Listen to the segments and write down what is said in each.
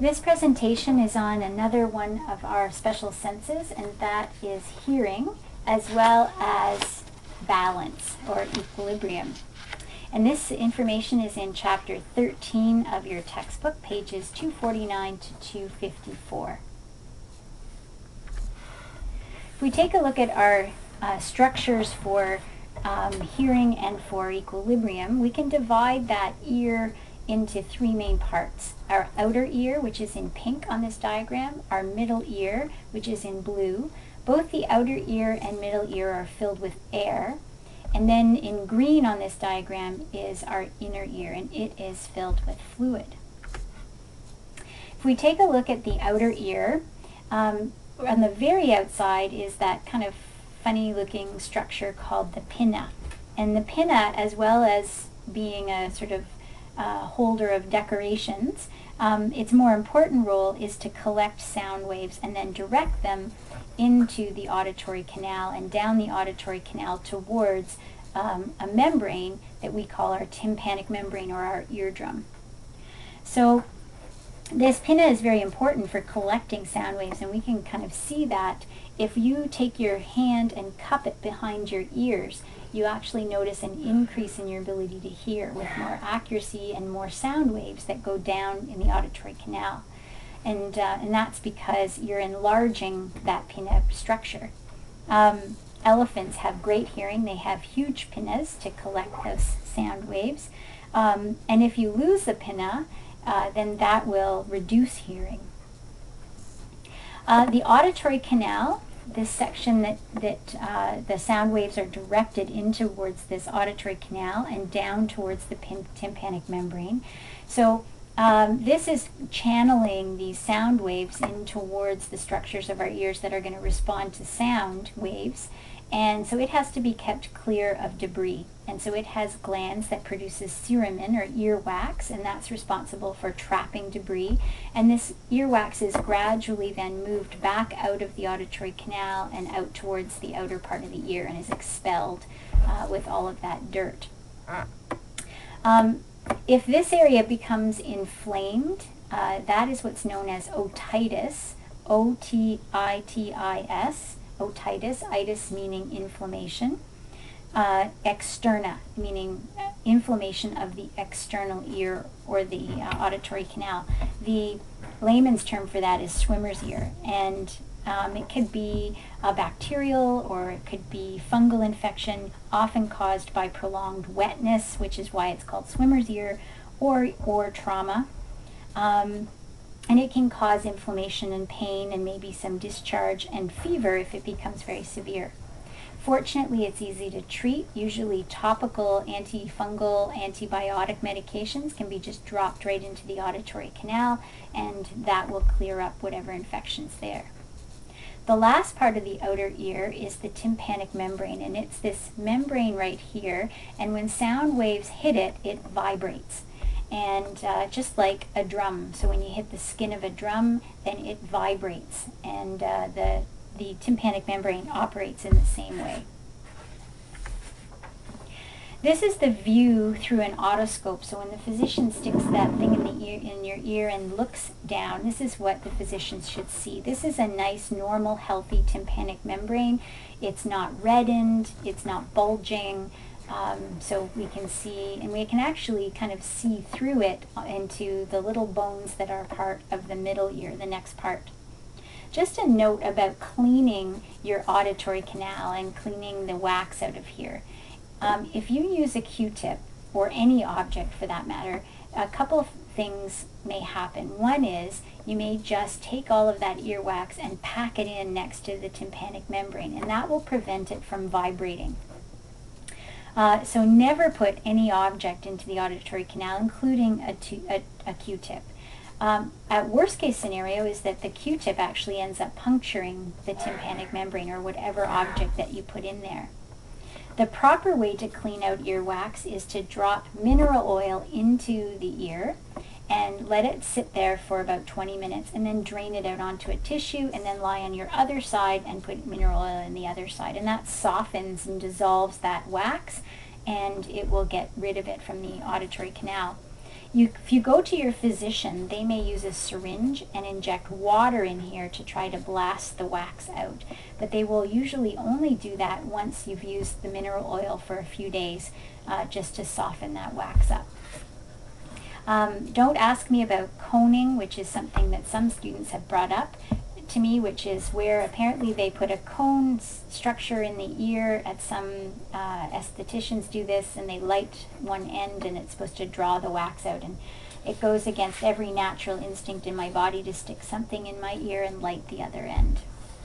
This presentation is on another one of our special senses, and that is hearing, as well as balance or equilibrium. And this information is in chapter 13 of your textbook, pages 249 to 254. If we take a look at our structures for hearing and for equilibrium, we can divide that ear into three main parts. Our outer ear, which is in pink on this diagram, our middle ear, which is in blue. Both the outer ear and middle ear are filled with air. And then in green on this diagram is our inner ear, and it is filled with fluid. If we take a look at the outer ear, on the very outside is that kind of funny looking structure called the pinna. And the pinna, as well as being a sort of holder of decorations, its more important role is to collect sound waves and then direct them into the auditory canal and down the auditory canal towards a membrane that we call our tympanic membrane or our eardrum. So this pinna is very important for collecting sound waves, and we can kind of see that if you take your hand and cup it behind your ears, you actually notice an increase in your ability to hear with more accuracy and more sound waves that go down in the auditory canal. And that's because you're enlarging that pinna structure. Elephants have great hearing. They have huge pinnas to collect those sound waves. And if you lose the pinna, then that will reduce hearing. The auditory canal, this section that the sound waves are directed in towards this auditory canal and down towards the tympanic membrane. So this is channeling these sound waves in towards the structures of our ears that are going to respond to sound waves. And so it has to be kept clear of debris. And so it has glands that produces cerumen or earwax, and that's responsible for trapping debris. And this earwax is gradually then moved back out of the auditory canal and out towards the outer part of the ear and is expelled with all of that dirt. If this area becomes inflamed, that is what's known as otitis, O-T-I-T-I-S. Otitis, itis meaning inflammation, externa meaning inflammation of the external ear or the auditory canal. The layman's term for that is swimmer's ear, and it could be a bacterial or it could be fungal infection, often caused by prolonged wetness, which is why it's called swimmer's ear, or trauma. And it can cause inflammation and pain and maybe some discharge and fever if it becomes very severe. Fortunately, it's easy to treat. Usually topical antifungal, antibiotic medications can be just dropped right into the auditory canal, and that will clear up whatever infection's there. The last part of the outer ear is the tympanic membrane, and it's this membrane right here, and when sound waves hit it, it vibrates. And just like a drum, so when you hit the skin of a drum, then it vibrates, and the tympanic membrane operates in the same way. This is the view through an otoscope. So when the physician sticks that thing in the ear, in your ear, and looks down, this is what the physician should see. This is a nice, normal, healthy tympanic membrane. It's not reddened, it's not bulging. So we can see, and we can actually kind of see through it into the little bones that are part of the middle ear, the next part. Just a note about cleaning your auditory canal and cleaning the wax out of here. If you use a Q-tip, or any object for that matter, a couple of things may happen. One is you may just take all of that earwax and pack it in next to the tympanic membrane, and that will prevent it from vibrating. So never put any object into the auditory canal, including a Q-tip. At worst case scenario is that the Q-tip actually ends up puncturing the tympanic membrane or whatever object that you put in there. The proper way to clean out earwax is to drop mineral oil into the ear and let it sit there for about 20 minutes, and then drain it out onto a tissue, and then lie on your other side and put mineral oil in the other side, and that softens and dissolves that wax, and it will get rid of it from the auditory canal. If you go to your physician, they may use a syringe and inject water in here to try to blast the wax out. But they will usually only do that once you've used the mineral oil for a few days, just to soften that wax up. Don't ask me about coning, which is something that some students have brought up to me, which is where apparently they put a cone structure in the ear. At some estheticians do this, and they light one end and it's supposed to draw the wax out, and it goes against every natural instinct in my body to stick something in my ear and light the other end.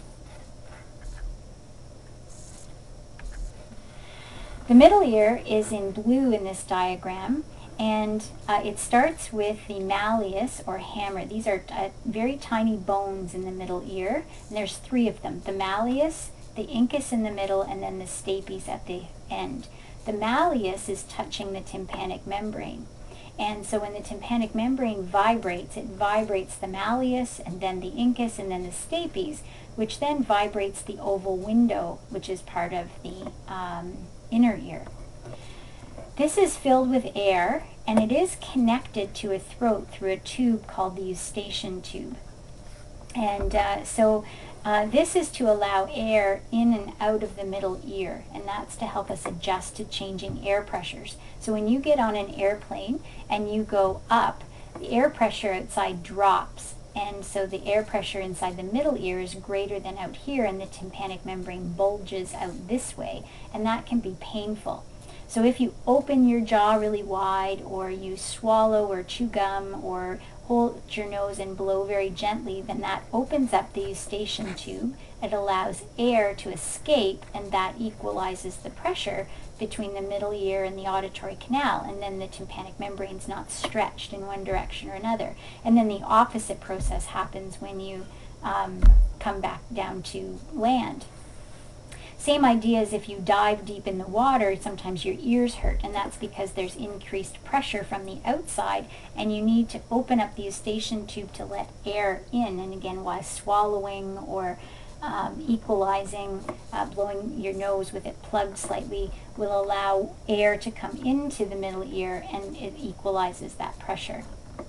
The middle ear is in blue in this diagram, and it starts with the malleus or hammer. These are very tiny bones in the middle ear, and there's 3 of them: the malleus, the incus in the middle, and then the stapes at the end. The malleus is touching the tympanic membrane, and so when the tympanic membrane vibrates, it vibrates the malleus and then the incus and then the stapes, which then vibrates the oval window, which is part of the inner ear. This is filled with air, and it is connected to a throat through a tube called the eustachian tube. And this is to allow air in and out of the middle ear, and that's to help us adjust to changing air pressures. So when you get on an airplane and you go up, the air pressure outside drops, and so the air pressure inside the middle ear is greater than out here, and the tympanic membrane bulges out this way, and that can be painful. So if you open your jaw really wide, or you swallow or chew gum, or hold your nose and blow very gently, then that opens up the eustachian tube. It allows air to escape, and that equalizes the pressure between the middle ear and the auditory canal, and then the tympanic membrane's not stretched in one direction or another. And then the opposite process happens when you come back down to land. Same idea as if you dive deep in the water, sometimes your ears hurt, and that's because there's increased pressure from the outside, and you need to open up the eustachian tube to let air in. And again, while swallowing or equalizing, blowing your nose with it plugged slightly will allow air to come into the middle ear, and it equalizes that pressure.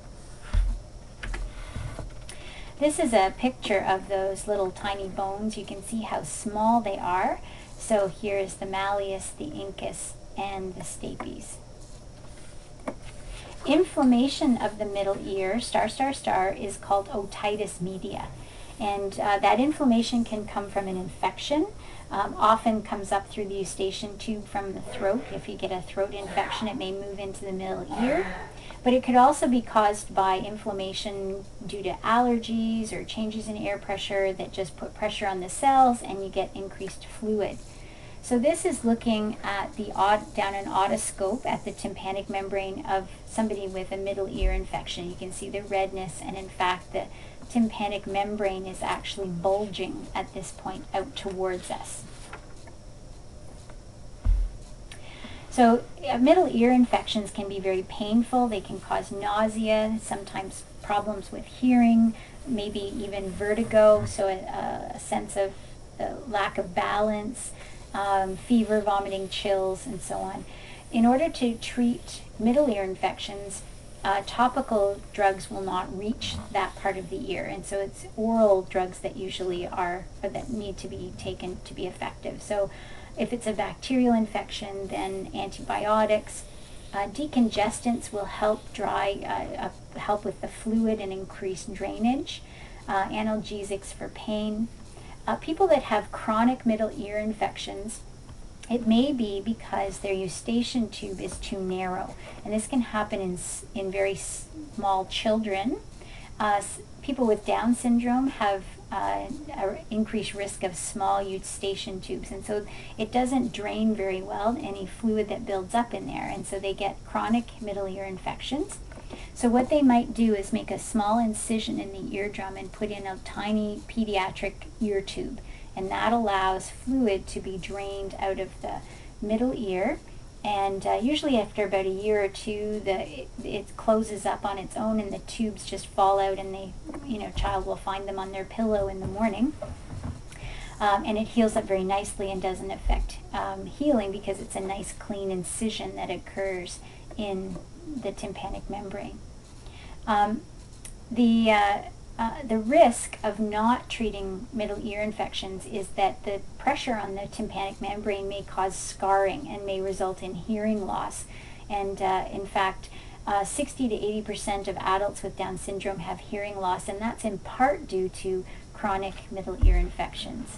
This is a picture of those little tiny bones. You can see how small they are. So here is the malleus, the incus, and the stapes. Inflammation of the middle ear, is called otitis media. And that inflammation can come from an infection. Often comes up through the eustachian tube from the throat. If you get a throat infection, it may move into the middle ear. But it could also be caused by inflammation due to allergies or changes in air pressure that just put pressure on the cells, and you get increased fluid. So this is looking at down an otoscope at the tympanic membrane of somebody with a middle ear infection. You can see the redness, and in fact the tympanic membrane is actually bulging at this point out towards us. So middle ear infections can be very painful. They can cause nausea, sometimes problems with hearing, maybe even vertigo, so a sense of lack of balance, fever, vomiting, chills, and so on. In order to treat middle ear infections, topical drugs will not reach that part of the ear, and so it's oral drugs that usually that need to be taken to be effective. So if it's a bacterial infection, then antibiotics. Decongestants will help help with the fluid and increase drainage. Analgesics for pain. People that have chronic middle ear infections, it may be because their eustachian tube is too narrow, and this can happen in very small children. People with Down syndrome have increased risk of small eustachian tubes, and so it doesn't drain very well, any fluid that builds up in there, and so they get chronic middle ear infections. So what they might do is make a small incision in the eardrum and put in a tiny pediatric ear tube, and that allows fluid to be drained out of the middle ear. And usually after about a year or two, it closes up on its own, and the tubes just fall out, and child will find them on their pillow in the morning. And it heals up very nicely and doesn't affect healing, because it's a nice clean incision that occurs in the tympanic membrane. The risk of not treating middle ear infections is that the pressure on the tympanic membrane may cause scarring and may result in hearing loss. And in fact, 60 to 80% of adults with Down syndrome have hearing loss, and that's in part due to chronic middle ear infections.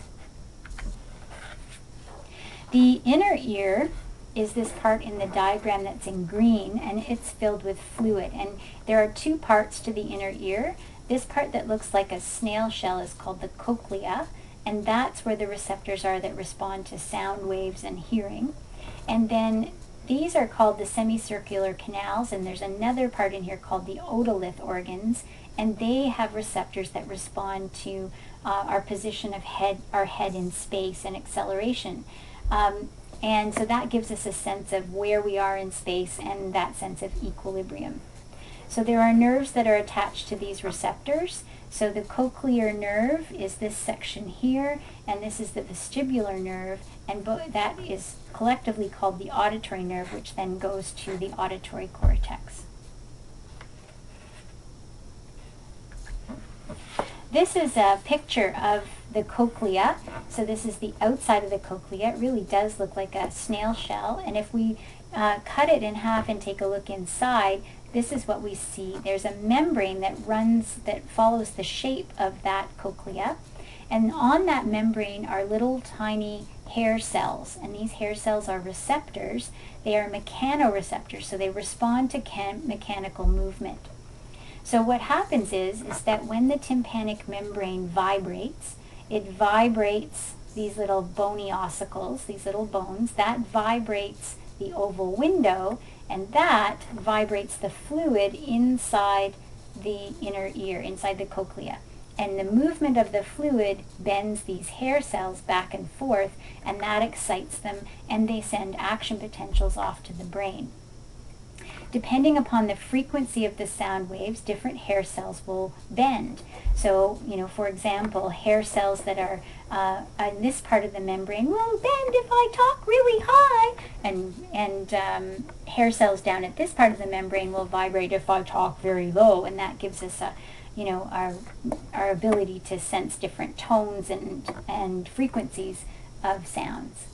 The inner ear is this part in the diagram that's in green, and it's filled with fluid. And there are two parts to the inner ear. This part that looks like a snail shell is called the cochlea, and that's where the receptors are that respond to sound waves and hearing. And then these are called the semicircular canals, and there's another part in here called the otolith organs, and they have receptors that respond to our position of our head in space and acceleration. And so that gives us a sense of where we are in space and that sense of equilibrium. So there are nerves that are attached to these receptors. So the cochlear nerve is this section here, and this is the vestibular nerve, and that is collectively called the auditory nerve, which then goes to the auditory cortex. This is a picture of the cochlea. So this is the outside of the cochlea. It really does look like a snail shell, and if we cut it in half and take a look inside, this is what we see. There's a membrane that follows the shape of that cochlea, and on that membrane are little tiny hair cells, and these hair cells are receptors. They are mechanoreceptors, so they respond to mechanical movement. So what happens is that when the tympanic membrane vibrates, it vibrates these little bony ossicles, these little bones, that vibrates the oval window, and that vibrates the fluid inside the inner ear, inside the cochlea. And the movement of the fluid bends these hair cells back and forth, and that excites them, and they send action potentials off to the brain. Depending upon the frequency of the sound waves, different hair cells will bend. So, for example, hair cells that are in this part of the membrane will bend if I talk really high, and hair cells down at this part of the membrane will vibrate if I talk very low, and that gives us our ability to sense different tones and frequencies of sounds.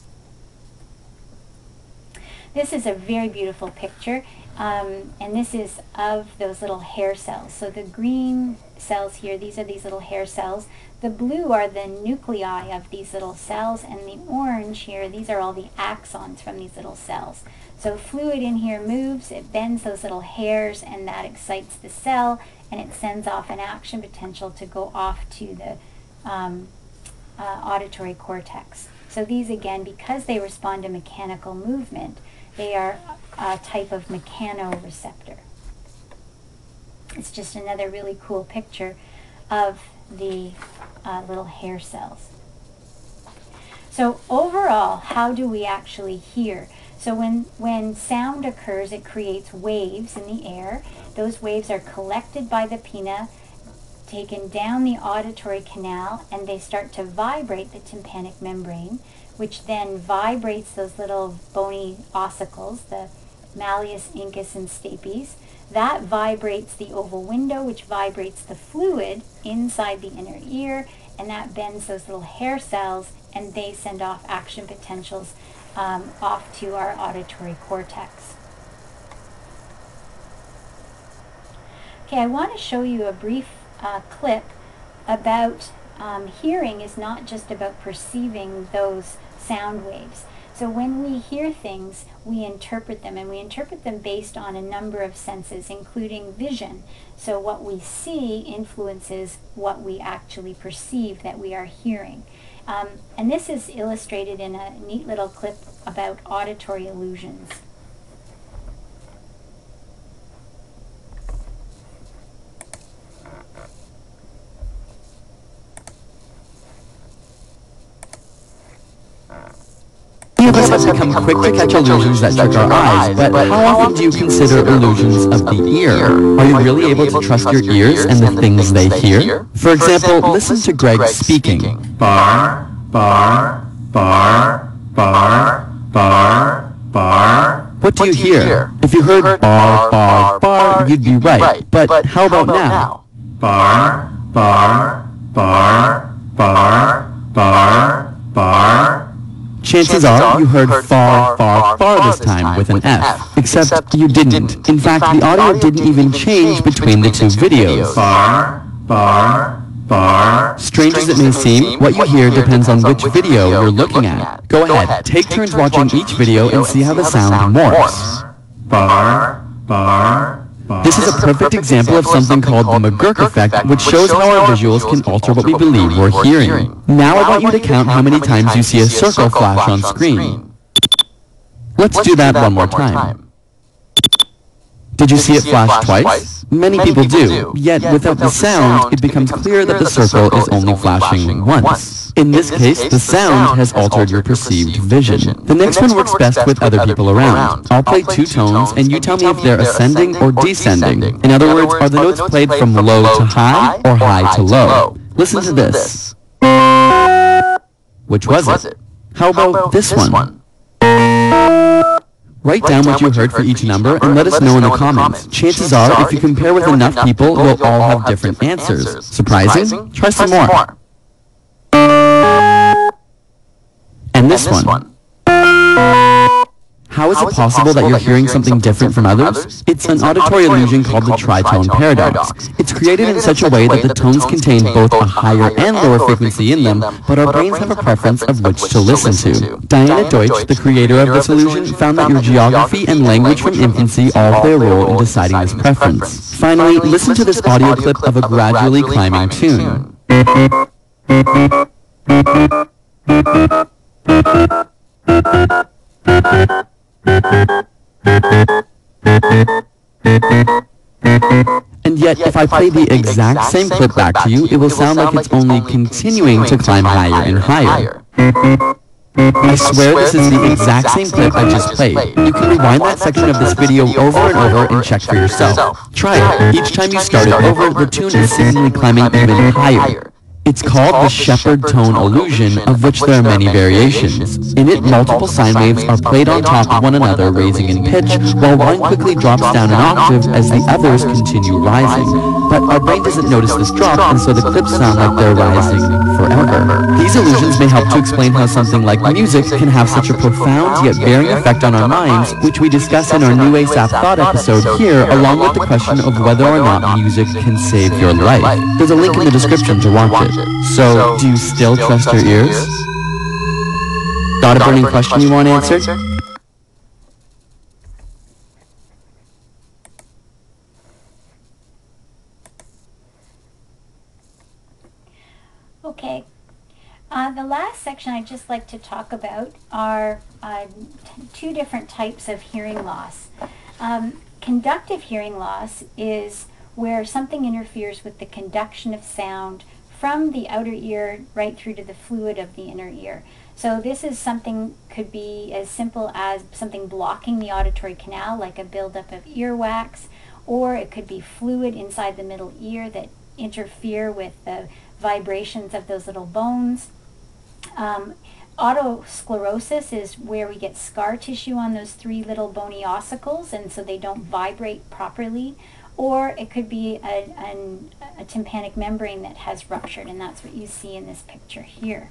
This is a very beautiful picture, and this is of those little hair cells. So the green cells here, these are these little hair cells. The blue are the nuclei of these little cells, and the orange here, these are all the axons from these little cells. So fluid in here moves, it bends those little hairs, and that excites the cell, and it sends off an action potential to go off to the auditory cortex. So these, again, because they respond to mechanical movement, they are a type of mechanoreceptor. It's just another really cool picture of the little hair cells. So overall, how do we actually hear? So when sound occurs, it creates waves in the air. Those waves are collected by the pinna, taken down the auditory canal, and they start to vibrate the tympanic membrane, which then vibrates those little bony ossicles, the malleus, incus, and stapes. That vibrates the oval window, which vibrates the fluid inside the inner ear, and that bends those little hair cells, and they send off action potentials off to our auditory cortex. Okay, I want to show you a brief clip about hearing is not just about perceiving those sound waves. So when we hear things, we interpret them, and we interpret them based on a number of senses, including vision. So what we see influences what we actually perceive that we are hearing. And this is illustrated in a neat little clip about auditory illusions. Many of us have become quick to catch illusions that trick our eyes, but how often do you consider illusions of the ear? Are you really able to trust your ears and the things they hear? For example, listen to Greg speaking. Bar, bar, bar, bar, bar, bar, What do you hear? If you heard bar, bar, bar, you'd be right. But how about now? Bar, bar, bar, bar, bar, bar. Chances are you heard far, far, far this time with an F, except you didn't. In fact, the audio didn't even change between the two videos. Bar, bar, bar. Strange as it may seem, what you hear depends on which video you're looking at. Go ahead, take turns watching each video and see how the sound morphs. Bar, bar, bar. This is a perfect example of something called the McGurk effect, which shows how our visuals can alter what we believe we're hearing. Now I want you to count how many times you see a circle flash on screen. Let's do that one more time. Did you see it flash twice? Many people do, yet without the sound, it becomes clear that the circle is only flashing once. In this case, the sound has altered your perceived vision. The next one works best with other people around. I'll play two tones, and you tell me if they're ascending or descending. In other words, are the notes played from low to high or high to low? Listen to this. Which was it? How about this one? Write down what you heard for each number and let us know in the comments. Chances are, if you compare with enough people, we'll all have different answers. Surprising? Try some more. And this one. How is it possible that you're hearing something different from others? It's an auditory illusion called the tritone paradox. It's created in such a way that the tones contain both a higher and lower frequency in them, but our brains have a preference of which to listen to. Diana Deutsch, the creator of this illusion, found that your geography and language from infancy all play a role in deciding this preference. Finally, listen to this audio clip of a gradually climbing tune. And yet, if I play the exact same clip back to you, it will sound like it's only continuing to climb higher and higher. I swear this is the exact same clip I just played. You can rewind that section of this video over and over and check for yourself. Try it. Each time you start it over, the tune is seemingly climbing even higher. It's called the Shepard tone illusion, of which there are many variations. In it, multiple sine waves are played on top of one another, raising in pitch, while one quickly drops down an octave as the others continue rising. But our brain doesn't notice this drop, and so the clips sound like they're rising forever. These illusions may help to explain how something like music can have such a profound yet varying effect on our minds, which we discuss in our New ASAP Thought episode here, along with the question of whether or not music can save your life. There's a link in the description to watch it. So, do you still trust your ears? Got a burning question you want answered? Okay. The last section I'd just like to talk about are two different types of hearing loss. Conductive hearing loss is where something interferes with the conduction of sound from the outer ear right through to the fluid of the inner ear. So this is something, could be as simple as something blocking the auditory canal, like a buildup of earwax, or it could be fluid inside the middle ear that interfere with the vibrations of those little bones. Otosclerosis is where we get scar tissue on those three little bony ossicles, and so they don't vibrate properly. Or it could be a tympanic membrane that has ruptured, and that's what you see in this picture here.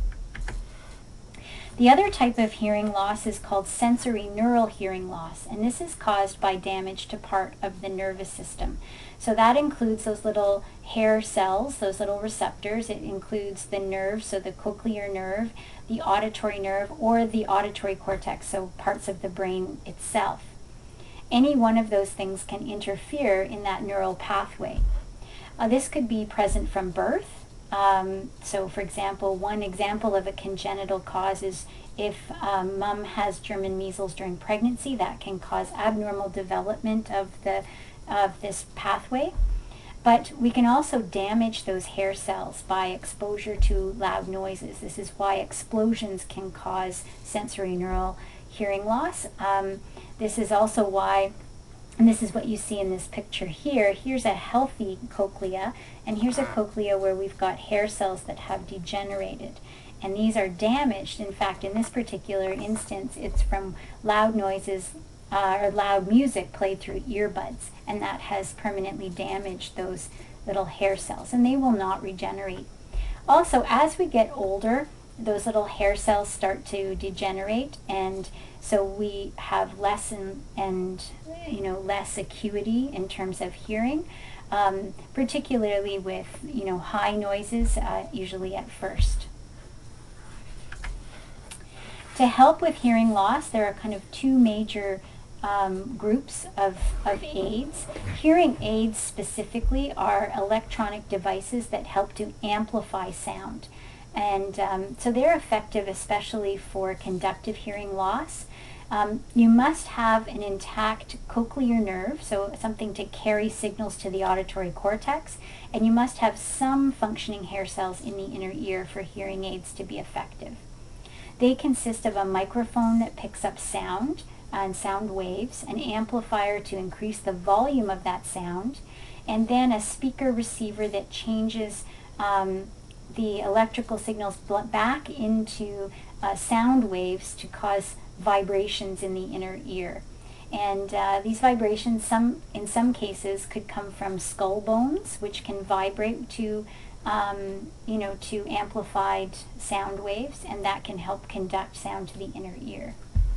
The other type of hearing loss is called sensory neural hearing loss, and this is caused by damage to part of the nervous system. So that includes those little hair cells, those little receptors. It includes the nerve, so the cochlear nerve, the auditory nerve, or the auditory cortex, so parts of the brain itself. Any one of those things can interfere in that neural pathway. This could be present from birth. So for example, one example of a congenital cause is if mom has German measles during pregnancy, that can cause abnormal development of this pathway. But we can also damage those hair cells by exposure to loud noises. This is why explosions can cause sensory neural hearing loss. This is also why, and this is what you see in this picture here. Here's a healthy cochlea, and here's a cochlea where we've got hair cells that have degenerated. And these are damaged. In fact, in this particular instance, it's from loud noises or loud music played through earbuds, and that has permanently damaged those little hair cells, and they will not regenerate. Also, as we get older, those little hair cells start to degenerate, and so we have less and less acuity in terms of hearing, particularly with high noises, usually at first. To help with hearing loss, there are kind of two major groups of aids. Hearing aids specifically are electronic devices that help to amplify sound. And so they're effective especially for conductive hearing loss. You must have an intact cochlear nerve, so something to carry signals to the auditory cortex, and you must have some functioning hair cells in the inner ear for hearing aids to be effective. They consist of a microphone that picks up sound and sound waves, an amplifier to increase the volume of that sound, and then a speaker receiver that changes the electrical signals back into sound waves to cause vibrations in the inner ear. And these vibrations, in some cases, could come from skull bones, which can vibrate to amplified sound waves, and that can help conduct sound to the inner ear.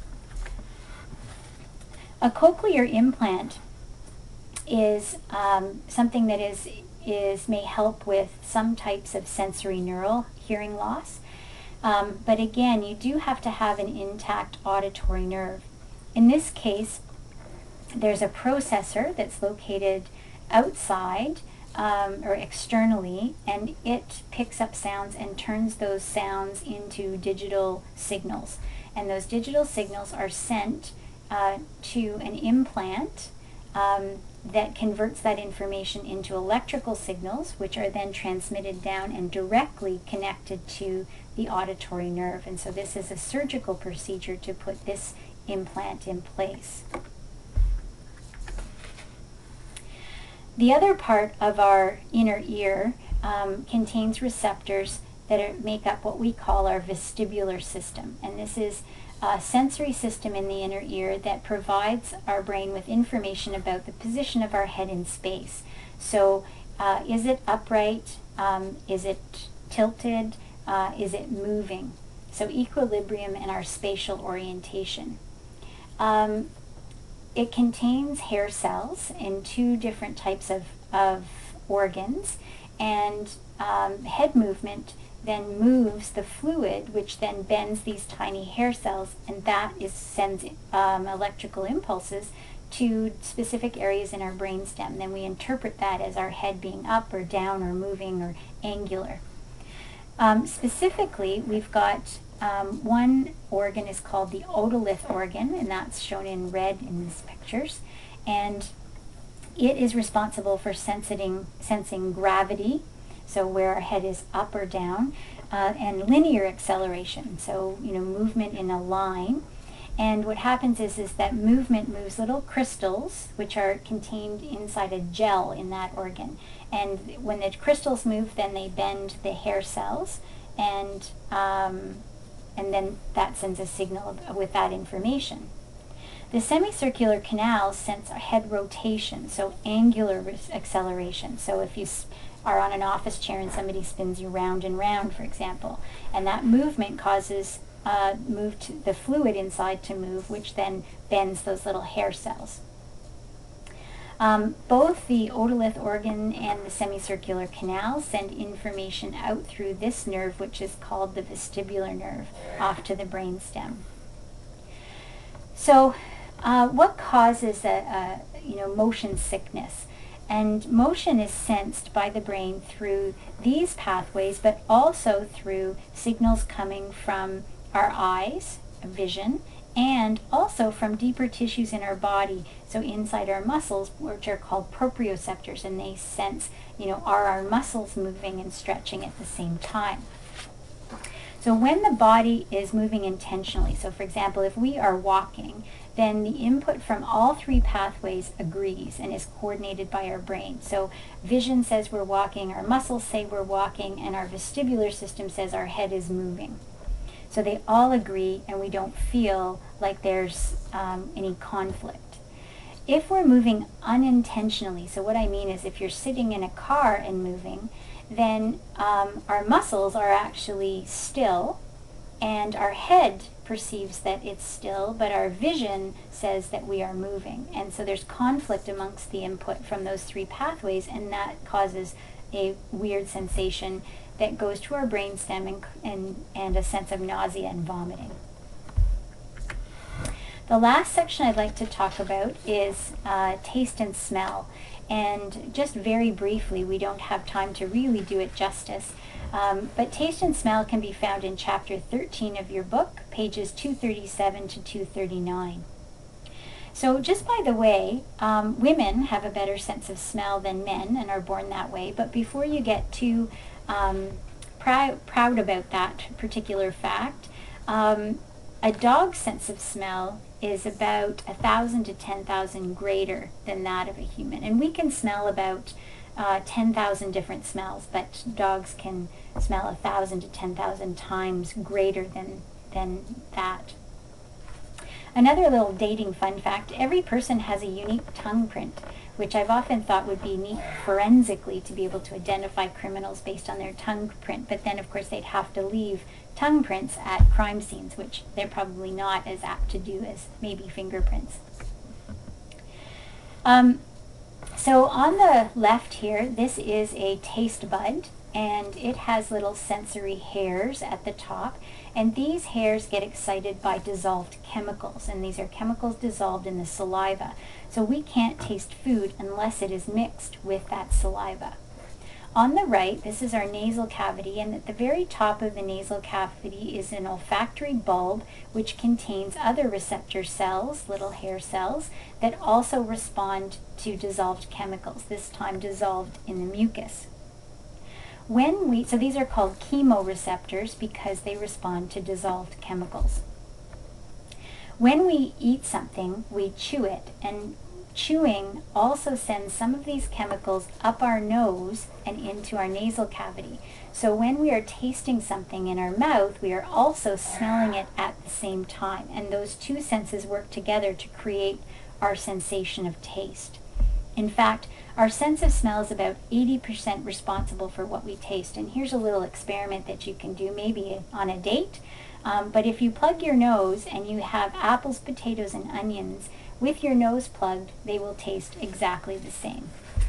A cochlear implant is something that may help with some types of sensory neural hearing loss. But again, you do have to have an intact auditory nerve. In this case, there's a processor that's located outside or externally, and it picks up sounds and turns those sounds into digital signals. And those digital signals are sent to an implant that converts that information into electrical signals, which are then transmitted down and directly connected to the auditory nerve. And so this is a surgical procedure to put this implant in place. The other part of our inner ear contains receptors that make up what we call our vestibular system. And this is a sensory system in the inner ear that provides our brain with information about the position of our head in space. So is it upright? Is it tilted? Is it moving? So equilibrium and our spatial orientation. It contains hair cells in two different types of organs, and head movement then moves the fluid, which then bends these tiny hair cells, and that sends electrical impulses to specific areas in our brainstem. Then we interpret that as our head being up or down or moving or angular. Specifically, we've got one organ is called the otolith organ, and that's shown in red in these pictures, and it is responsible for sensing gravity, so where our head is up or down, and linear acceleration, so movement in a line. And what happens is that movement moves little crystals, which are contained inside a gel in that organ. And when the crystals move, then they bend the hair cells, and then that sends a signal with that information. The semicircular canals sense head rotation, so angular acceleration. So if you are on an office chair and somebody spins you round and round, for example, and that movement causes the fluid inside to move, which then bends those little hair cells. Both the otolith organ and the semicircular canal send information out through this nerve, which is called the vestibular nerve, off to the brainstem. So what causes motion sickness? And motion is sensed by the brain through these pathways, but also through signals coming from our eyes, vision, and also from deeper tissues in our body, so inside our muscles, which are called proprioceptors, and they sense, are our muscles moving and stretching at the same time. So when the body is moving intentionally, so for example, if we are walking, then the input from all three pathways agrees and is coordinated by our brain. So vision says we're walking, our muscles say we're walking, and our vestibular system says our head is moving. So they all agree, and we don't feel like there's any conflict. If we're moving unintentionally, so what I mean is if you're sitting in a car and moving, then our muscles are actually still, and our head perceives that it's still, but our vision says that we are moving. And so there's conflict amongst the input from those three pathways, and that causes a weird sensation that goes to our brainstem and a sense of nausea and vomiting. The last section I'd like to talk about is taste and smell. And just very briefly, we don't have time to really do it justice, but taste and smell can be found in chapter 13 of your book, pages 237 to 239. So just by the way, women have a better sense of smell than men and are born that way, but before you get too proud about that particular fact, a dog's sense of smell is about 1,000 to 10,000 greater than that of a human. And we can smell about 10,000 different smells, but dogs can smell 1,000 to 10,000 times greater than that. Another little dating fun fact, every person has a unique tongue print, which I've often thought would be neat forensically to be able to identify criminals based on their tongue print, but then of course they'd have to leave tongue prints at crime scenes, which they're probably not as apt to do as maybe fingerprints. So on the left here, this is a taste bud, and it has little sensory hairs at the top, and these hairs get excited by dissolved chemicals, and these are chemicals dissolved in the saliva. So we can't taste food unless it is mixed with that saliva. On the right, this is our nasal cavity, and at the very top of the nasal cavity is an olfactory bulb which contains other receptor cells, little hair cells, that also respond to dissolved chemicals, this time dissolved in the mucus. So these are called chemoreceptors because they respond to dissolved chemicals. When we eat something, we chew it, and chewing also sends some of these chemicals up our nose and into our nasal cavity. So when we are tasting something in our mouth, we are also smelling it at the same time. And those two senses work together to create our sensation of taste. In fact, our sense of smell is about 80% responsible for what we taste. And here's a little experiment that you can do maybe on a date. But if you plug your nose and you have apples, potatoes, and onions, with your nose plugged, they will taste exactly the same.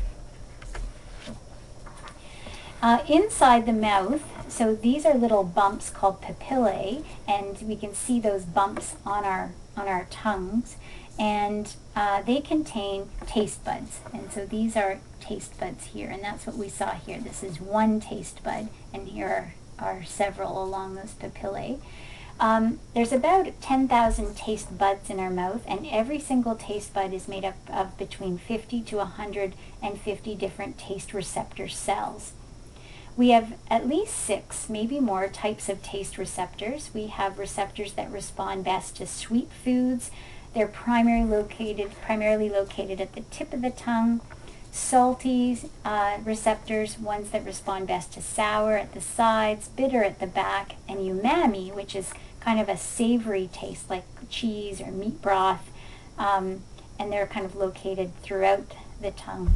Inside the mouth, so these are little bumps called papillae, and we can see those bumps on our tongues, and they contain taste buds. And so these are taste buds here, and that's what we saw here. This is one taste bud, and here are several along those papillae. There's about 10,000 taste buds in our mouth, and every single taste bud is made up of between 50 to 150 different taste receptor cells. We have at least 6, maybe more, types of taste receptors. We have receptors that respond best to sweet foods. They're primarily located at the tip of the tongue. Salty receptors, ones that respond best to sour at the sides, bitter at the back, and umami, which is kind of a savory taste like cheese or meat broth, and they're kind of located throughout the tongue.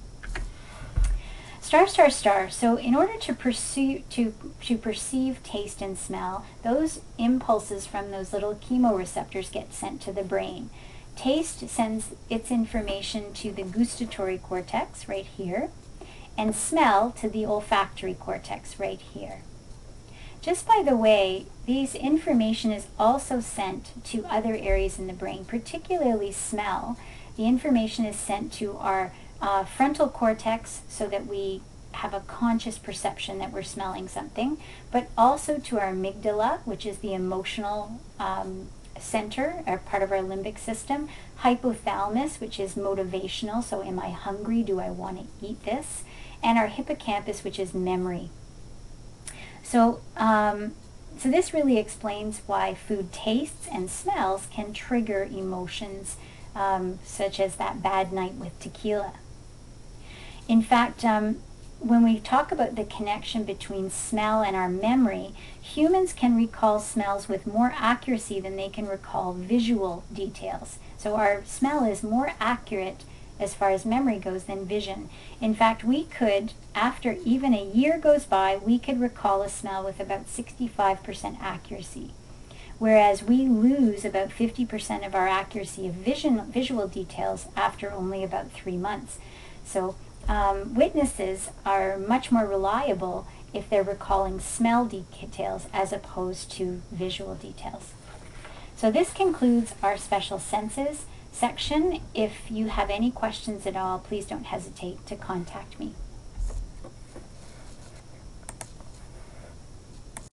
Star, star, star. So in order to perceive taste and smell, those impulses from those little chemoreceptors get sent to the brain. Taste sends its information to the gustatory cortex right here, and smell to the olfactory cortex right here. Just by the way, these information is also sent to other areas in the brain, particularly smell. The information is sent to our frontal cortex so that we have a conscious perception that we're smelling something, but also to our amygdala, which is the emotional center, or part of our limbic system, hypothalamus, which is motivational, so am I hungry, do I want to eat this, and our hippocampus, which is memory. So this really explains why food tastes and smells can trigger emotions such as that bad night with tequila. In fact, when we talk about the connection between smell and our memory, humans can recall smells with more accuracy than they can recall visual details. So our smell is more accurate as far as memory goes than vision. In fact, we could, after even a year goes by, we could recall a smell with about 65% accuracy. Whereas we lose about 50% of our accuracy of visual details after only about 3 months. So witnesses are much more reliable if they're recalling smell details as opposed to visual details. So this concludes our special senses section. If you have any questions at all, please don't hesitate to contact me.